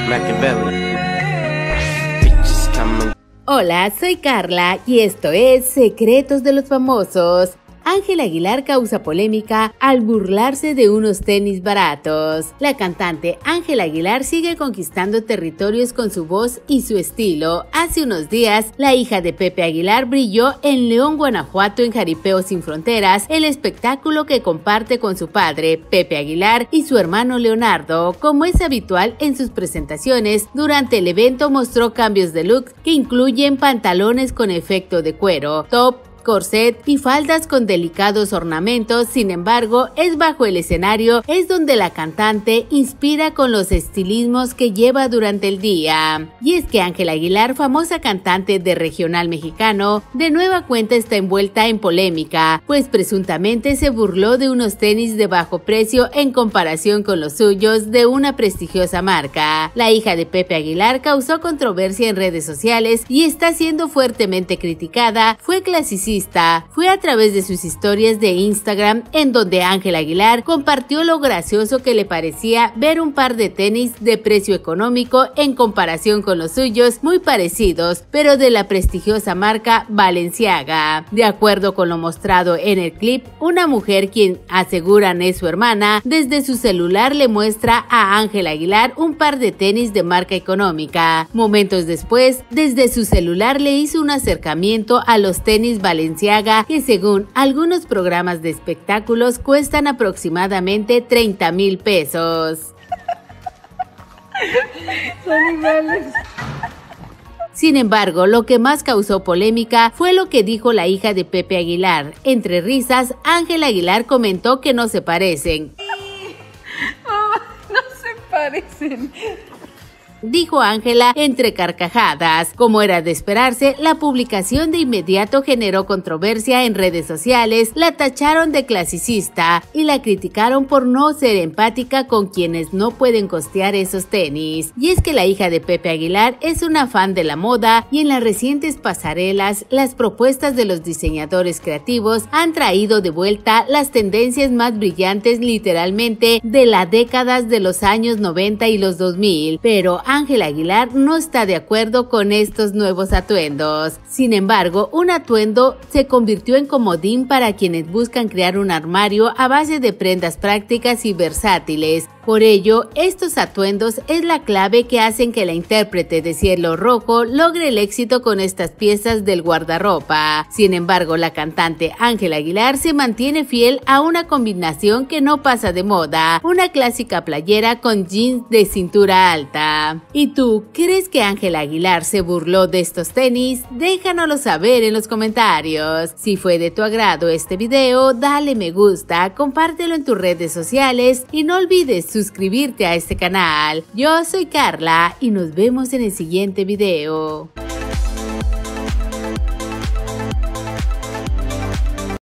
Machiavelli. Bitches coming. Hola, soy Carla y esto es Secretos de los Famosos. Ángela Aguilar causa polémica al burlarse de unos tenis baratos. La cantante Ángela Aguilar sigue conquistando territorios con su voz y su estilo. Hace unos días, la hija de Pepe Aguilar brilló en León, Guanajuato en Jaripeo Sin Fronteras, el espectáculo que comparte con su padre, Pepe Aguilar, y su hermano Leonardo. Como es habitual en sus presentaciones, durante el evento mostró cambios de look que incluyen pantalones con efecto de cuero, top, corset y faldas con delicados ornamentos. Sin embargo, es bajo el escenario es donde la cantante inspira con los estilismos que lleva durante el día. Y es que Ángela Aguilar, famosa cantante de regional mexicano, de nueva cuenta está envuelta en polémica, pues presuntamente se burló de unos tenis de bajo precio en comparación con los suyos de una prestigiosa marca. La hija de Pepe Aguilar causó controversia en redes sociales y está siendo fuertemente criticada. Fue clasicista. Fue a través de sus historias de Instagram en donde Ángela Aguilar compartió lo gracioso que le parecía ver un par de tenis de precio económico en comparación con los suyos muy parecidos, pero de la prestigiosa marca Balenciaga. De acuerdo con lo mostrado en el clip, una mujer, quien aseguran es su hermana, desde su celular le muestra a Ángela Aguilar un par de tenis de marca económica. Momentos después, desde su celular le hizo un acercamiento a los tenis Balenciaga, que según algunos programas de espectáculos cuestan aproximadamente 30,000 pesos. Sin embargo, lo que más causó polémica fue lo que dijo la hija de Pepe Aguilar. Entre risas, Ángela Aguilar comentó que no se parecen. No se parecen. Dijo Ángela entre carcajadas. Como era de esperarse, la publicación de inmediato generó controversia en redes sociales, la tacharon de clasicista y la criticaron por no ser empática con quienes no pueden costear esos tenis. Y es que la hija de Pepe Aguilar es una fan de la moda y en las recientes pasarelas, las propuestas de los diseñadores creativos han traído de vuelta las tendencias más brillantes literalmente de las décadas de los años 90 y los 2000, pero Ángela Aguilar no está de acuerdo con estos nuevos atuendos. Sin embargo, un atuendo se convirtió en comodín para quienes buscan crear un armario a base de prendas prácticas y versátiles. Por ello, estos atuendos es la clave que hacen que la intérprete de Cielo Rojo logre el éxito con estas piezas del guardarropa. Sin embargo, la cantante Ángela Aguilar se mantiene fiel a una combinación que no pasa de moda, una clásica playera con jeans de cintura alta. ¿Y tú, crees que Ángela Aguilar se burló de estos tenis? Déjanoslo saber en los comentarios. Si fue de tu agrado este video, dale me gusta, compártelo en tus redes sociales y no olvides suscribirte a este canal. Yo soy Carla y nos vemos en el siguiente video.